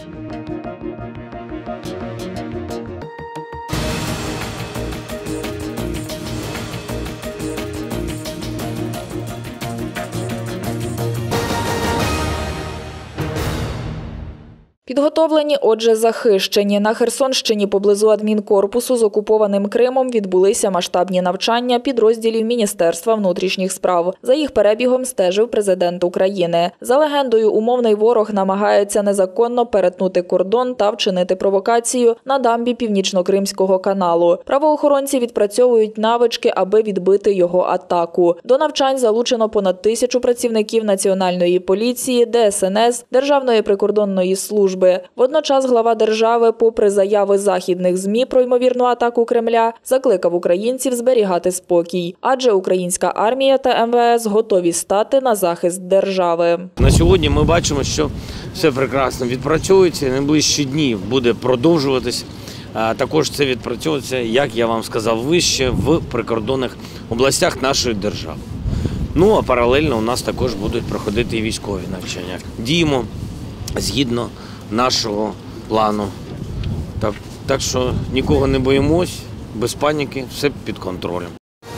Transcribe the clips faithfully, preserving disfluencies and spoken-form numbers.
Підготовлені, отже, захищені. На Херсонщині поблизу адмінкорпусу з окупованим Кримом відбулися масштабні навчання підрозділів Міністерства внутрішніх справ. За їх перебігом стежив президент України. За легендою, умовний ворог намагається незаконно перетнути кордон та вчинити провокацію на дамбі Північно-Кримського каналу. Правоохоронці відпрацьовують навички, аби відбити його атаку. До навчань залучено понад тисячу працівників Національної поліції, Де Ес Ен Ес, Державної прикордонної служби. Водночас глава держави, попри заяви західних ЗМІ про ймовірну атаку Кремля, закликав українців зберігати спокій. Адже українська армія та Ем Ве Ес готові стати на захист держави. На сьогодні ми бачимо, що все прекрасно відпрацьовується, найближчі дні буде продовжуватись. Також це відпрацьовується, як я вам сказав вище, в прикордонних областях нашої держави. Ну, а паралельно у нас також будуть проходити і військові навчання. Діємо згідно нашого плану. Так, так що нікого не боїмось, без паніки, все під контролем.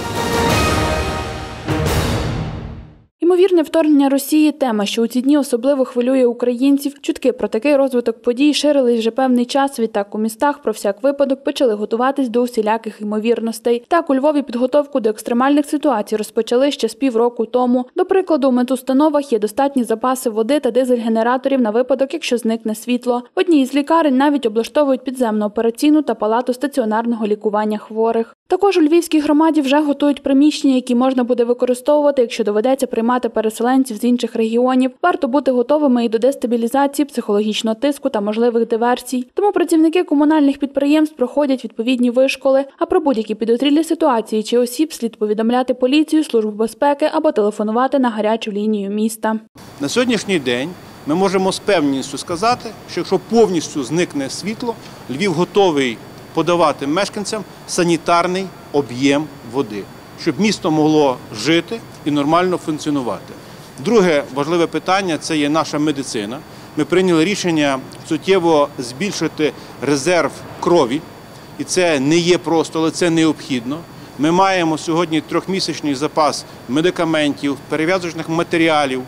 Ймовірне вторгнення Росії – тема, що у ці дні особливо хвилює українців. Чутки про такий розвиток подій ширились вже певний час. Відтак у містах про всяк випадок почали готуватись до усіляких ймовірностей. Так, у Львові підготовку до екстремальних ситуацій розпочали ще з півроку тому. До прикладу, у медустановах є достатні запаси води та дизель-генераторів на випадок, якщо зникне світло. В одній із лікарень навіть облаштовують підземну операційну та палату стаціонарного лікування хворих. Також у Львівській громаді вже готують приміщення, які можна буде використовувати, якщо доведеться приймати переселенців з інших регіонів. Варто бути готовими і до дестабілізації, психологічного тиску та можливих диверсій. Тому працівники комунальних підприємств проходять відповідні вишколи, а про будь-які підозрілі ситуації чи осіб слід повідомляти поліцію, службу безпеки або телефонувати на гарячу лінію міста. На сьогоднішній день ми можемо з певністю сказати, що якщо повністю зникне світло, Львів готовий подавати мешканцям санітарний об'єм води, щоб місто могло жити і нормально функціонувати. Друге важливе питання – це є наша медицина. Ми прийняли рішення суттєво збільшити резерв крові, і це не є просто, але це необхідно. Ми маємо сьогодні трьохмісячний запас медикаментів, перев'язочних матеріалів.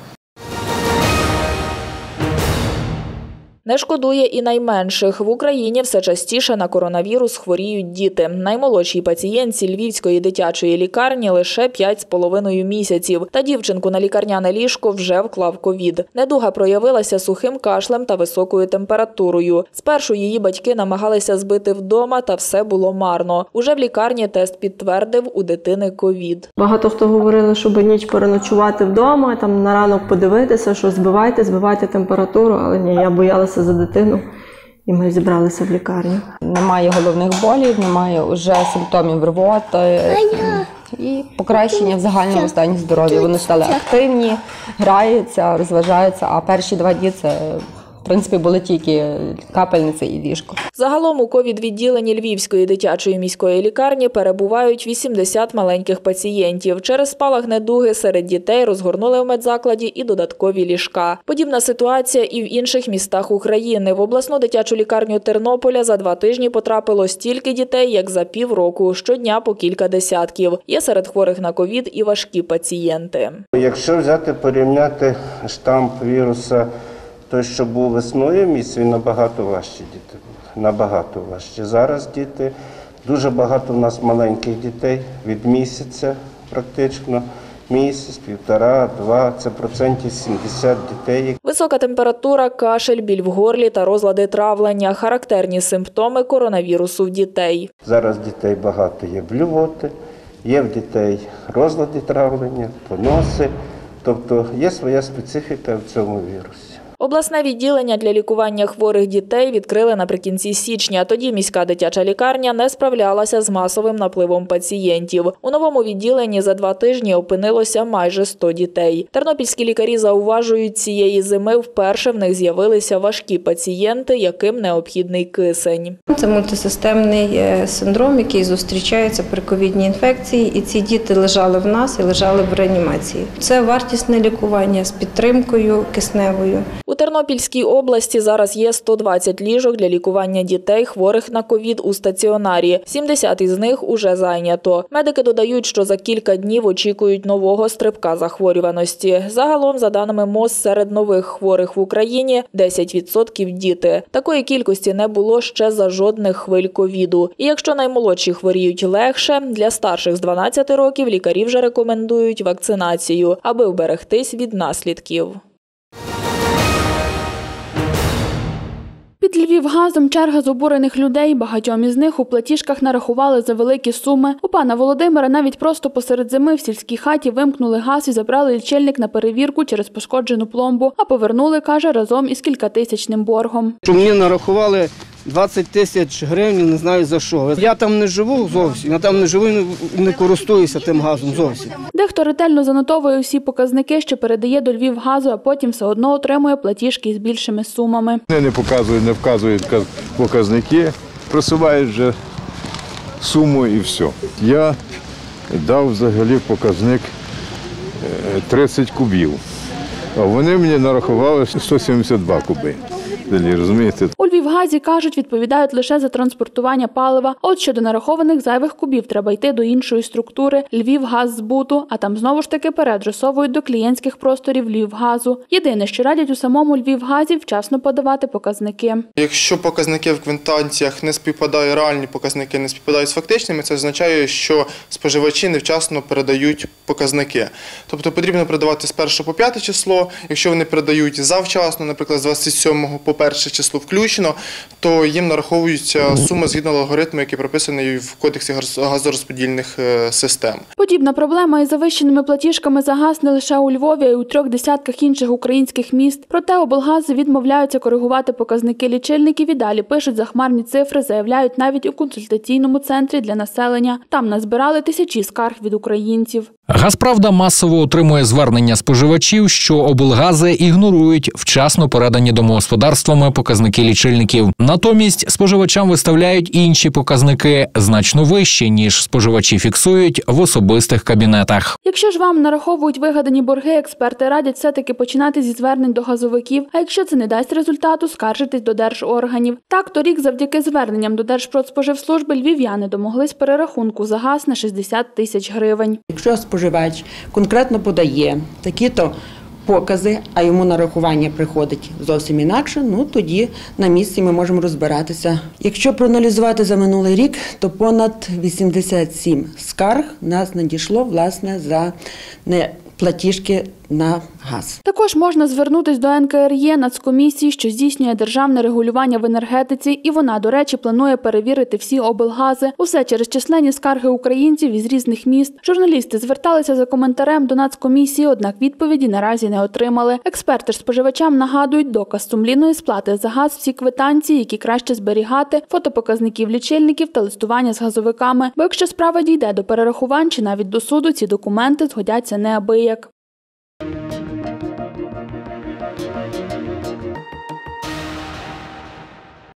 Не шкодує і найменших. В Україні все частіше на коронавірус хворіють діти. Наймолодшій пацієнтці Львівської дитячої лікарні лише п'ять з половиною місяців. Та дівчинку на лікарняне ліжко вже вклав ковід. Недуга проявилася сухим кашлем та високою температурою. Спершу її батьки намагалися збити вдома, та все було марно. Уже в лікарні тест підтвердив, у дитини ковід. Багато хто говорили, щоб ніч переночувати вдома, там на ранок подивитися, що збивайте, збивайте температуру, але ні, я боялася за дитину, і ми зібралися в лікарню. Немає головних болів, немає вже симптомів рвоти і покращення в загальному стані здоров'я. Вони стали активні, граються, розважаються, а перші два дні це, в принципі, були тільки капельниця і ліжко. Загалом у ковід-відділенні Львівської дитячої міської лікарні перебувають вісімдесят маленьких пацієнтів. Через спалах недуги серед дітей розгорнули в медзакладі і додаткові ліжка. Подібна ситуація і в інших містах України. В обласну дитячу лікарню Тернополя за два тижні потрапило стільки дітей, як за півроку. Щодня по кілька десятків. Є серед хворих на ковід і важкі пацієнти. Якщо взяти, порівняти штам віруса, той, що був весною місяць, він набагато важчі діти були, набагато важчі. Зараз діти, дуже багато в нас маленьких дітей, від місяця практично, місяць, півтора, два, це процентів сімдесят дітей. Висока температура, кашель, біль в горлі та розлади травлення – характерні симптоми коронавірусу в дітей. Зараз дітей багато є блювоти, є в дітей розлади травлення, поноси, тобто є своя специфіка в цьому вірусі. Обласне відділення для лікування хворих дітей відкрили наприкінці січня. Тоді міська дитяча лікарня не справлялася з масовим напливом пацієнтів. У новому відділенні за два тижні опинилося майже сто дітей. Тернопільські лікарі зауважують, цієї зими вперше в них з'явилися важкі пацієнти, яким необхідний кисень. Це мультисистемний синдром, який зустрічається при ковідній інфекції, і ці діти лежали в нас і лежали в реанімації. Це вартісне лікування з підтримкою кисневою. У Тернопільській області зараз є сто двадцять ліжок для лікування дітей, хворих на ковід у стаціонарі. сімдесят із них уже зайнято. Медики додають, що за кілька днів очікують нового стрибка захворюваності. Загалом, за даними МОЗ, серед нових хворих в Україні десять відсотків діти. Такої кількості не було ще за жодних хвиль ковіду. І якщо наймолодші хворіють легше, для старших з дванадцяти років лікарі вже рекомендують вакцинацію, аби вберегтись від наслідків. Під Львівгазом черга з обурених людей. Багатьом із них у платіжках нарахували за великі суми. У пана Володимира навіть просто посеред зими в сільській хаті вимкнули газ і забрали лічильник на перевірку через пошкоджену пломбу, а повернули, каже, разом із кількатисячним боргом. Мені нарахували двадцять тисяч гривень, не знаю за що. Я там не живу зовсім, я там не живу і не користуюся тим газом зовсім. Дехто ретельно занотовує усі показники, що передає до Львівгазу, а потім все одно отримує платіжки з більшими сумами. Вони не показують, не вказують показники, просувають вже суму і все. Я дав взагалі показник тридцять кубів, а вони мені нарахували сто сімдесят два куби. Розумієте? У Львівгазі, кажуть, відповідають лише за транспортування палива. От щодо нарахованих зайвих кубів треба йти до іншої структури – Львівгаззбуту, а там знову ж таки переадресовують до клієнтських просторів Львівгазу. Єдине, що радять у самому Львівгазі – вчасно подавати показники. Якщо показники в квитанціях не співпадають, реальні показники не співпадають з фактичними, це означає, що споживачі невчасно передають показники. Тобто потрібно передавати з першого по п'яте число. Якщо вони передають завчасно, наприклад, з двадцять сьомого по перше число включено, то їм нараховуються суми згідно алгоритму, який прописаний в Кодексі газорозподільних систем. Подібна проблема із завищеними платіжками за газ не лише у Львові, а й у трьох десятках інших українських міст. Проте облгази відмовляються коригувати показники лічильників і далі пишуть захмарні цифри, заявляють навіть у консультаційному центрі для населення. Там назбирали тисячі скарг від українців. Газправда масово отримує звернення споживачів, що облгази ігнорують вчасно передані домогосподарствами показники лічильників. Натомість споживачам виставляють інші показники, значно вищі, ніж споживачі фіксують в особистих кабінетах. Якщо ж вам нараховують вигадані борги, експерти радять все-таки починати зі звернень до газовиків, а якщо це не дасть результату, скаржитись до держорганів. Так, торік завдяки зверненням до Держпродспоживслужби львів'яни домоглись перерахунку за газ на шістдесят тисяч гривень. Якщо споживач конкретно подає такі-то покази, а йому нарахування приходить зовсім інакше, ну тоді на місці ми можемо розбиратися. Якщо проаналізувати за минулий рік, то понад вісімдесят сім скарг нас надійшло, власне, за неплатіжки на газ. Також можна звернутися до ен ка ер є, Нацкомісії, що здійснює державне регулювання в енергетиці, і вона, до речі, планує перевірити всі облгази. Усе через численні скарги українців із різних міст. Журналісти зверталися за коментарем до Нацкомісії, однак відповіді наразі не отримали. Експерти ж споживачам нагадують доказ сумлінної сплати за газ, всі квитанції, які краще зберігати, фотопоказників лічильників та листування з газовиками. Бо якщо справа дійде до перерахувань чи навіть до суду, ці документи згодяться неабияк.